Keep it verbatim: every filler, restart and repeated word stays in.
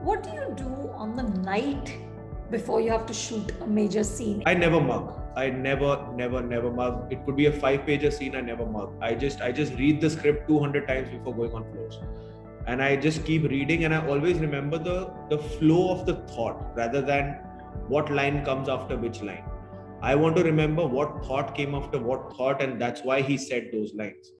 what do you do on the night before you have to shoot a major scene? I never mug. I never, never, never mug. It could be a five-pager scene. I never mug. I just, I just read the script two hundred times before going on floors, and I just keep reading. And I always remember the the flow of the thought rather than what line comes after which line. I want to remember what thought came after what thought, and that's why he said those lines.